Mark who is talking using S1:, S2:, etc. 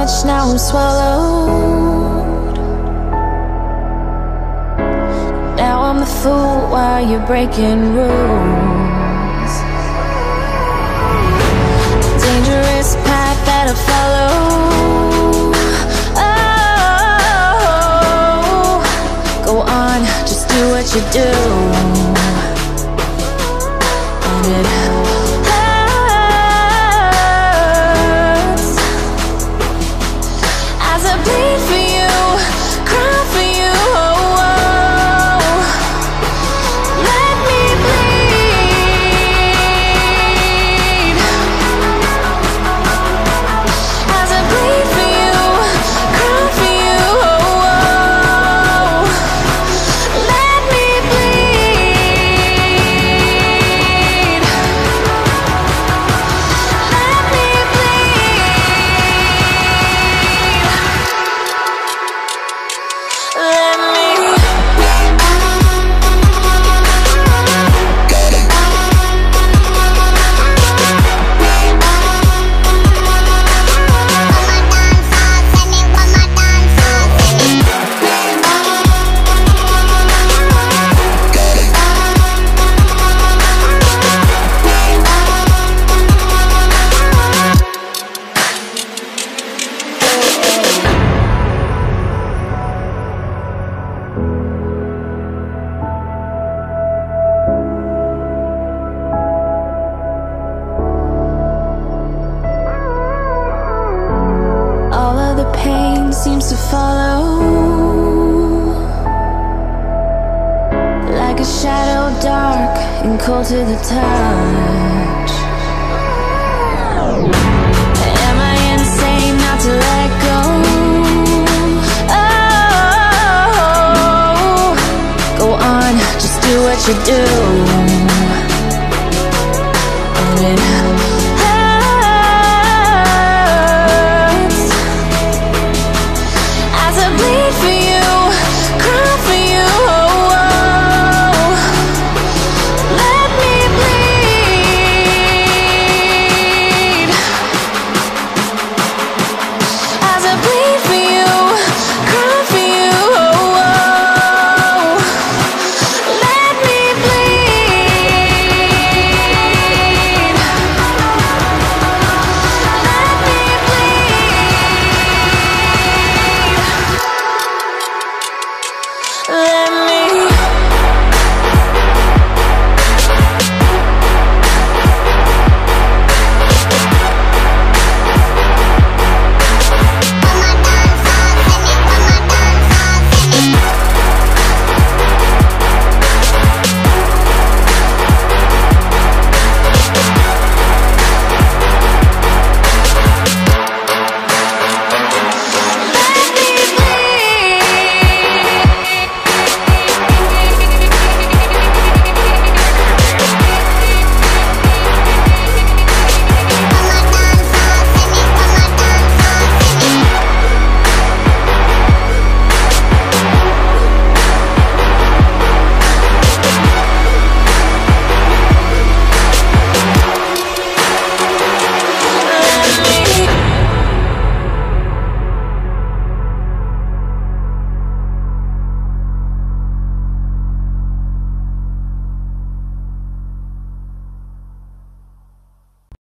S1: much, now I'm swallowed. Now I'm the fool while you're breaking rules. Dangerous path that I follow. Oh, go on, just do what you do. And it hurts as I bleed for you, cry for you. Oh, oh. Let me bleed as I bleed for you, cry for you. Oh, oh. Let me bleed. Let me bleed. Let me. All of the pain seems to follow, like a shadow dark and cold to the touch. Am I insane not to let go? Oh, go on, just do what you do. And it